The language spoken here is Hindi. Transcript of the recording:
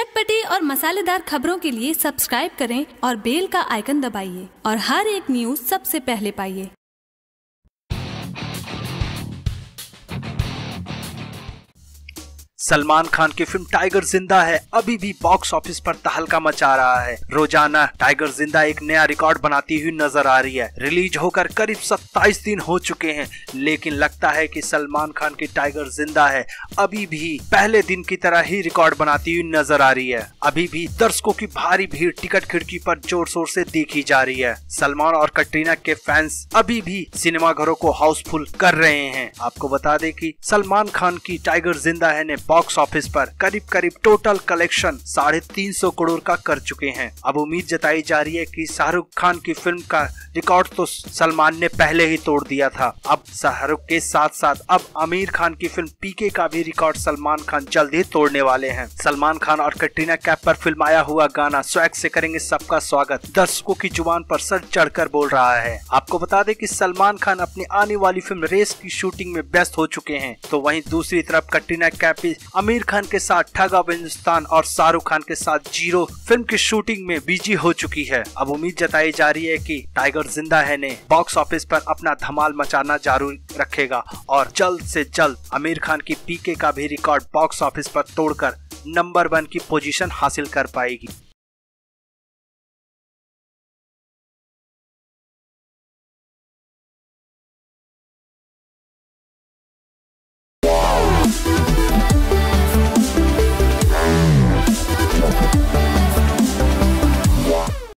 चटपटी और मसालेदार खबरों के लिए सब्सक्राइब करें और बेल का आइकन दबाइए और हर एक न्यूज़ सबसे पहले पाइए। सलमान खान की फिल्म टाइगर जिंदा है अभी भी बॉक्स ऑफिस पर तहलका मचा रहा है। रोजाना टाइगर जिंदा एक नया रिकॉर्ड बनाती हुई नजर आ रही है। रिलीज होकर करीब 27 दिन हो चुके हैं, लेकिन लगता है कि सलमान खान की टाइगर जिंदा है अभी भी पहले दिन की तरह ही रिकॉर्ड बनाती हुई नजर आ रही है। अभी भी दर्शकों की भारी भीड़ टिकट खिड़की पर जोर शोर से देखी जा रही है। सलमान और कटरीना के फैंस अभी भी सिनेमाघरों को हाउसफुल कर रहे हैं। आपको बता दें कि सलमान खान की टाइगर जिंदा है ने बॉक्स ऑफिस पर करीब टोटल कलेक्शन 350 करोड़ का कर चुके हैं। अब उम्मीद जताई जा रही है कि शाहरुख खान की फिल्म का रिकॉर्ड तो सलमान ने पहले ही तोड़ दिया था। अब शाहरुख के साथ साथ अब आमिर खान की फिल्म पीके का भी रिकॉर्ड सलमान खान जल्द ही तोड़ने वाले हैं। सलमान खान और कटरीना कैफ पर फिल्माया हुआ गाना स्वैग से करेंगे सबका स्वागत दर्शकों की जुबान पर सर चढ़कर बोल रहा है। आपको बता दें कि सलमान खान अपनी आने वाली फिल्म रेस की शूटिंग में व्यस्त हो चुके हैं, तो वहीं दूसरी तरफ कटरीना कैफ भी आमिर खान के साथ ठग ऑफ हिंदुस्तान और शाहरुख खान के साथ जीरो फिल्म की शूटिंग में बिजी हो चुकी है। अब उम्मीद जताई जा रही है कि टाइगर जिंदा है ने बॉक्स ऑफिस पर अपना धमाल मचाना जारी रखेगा और जल्द से जल्द आमिर खान की पीके का भी रिकॉर्ड बॉक्स ऑफिस पर तोड़कर नंबर 1 की पोजीशन हासिल कर पाएगी।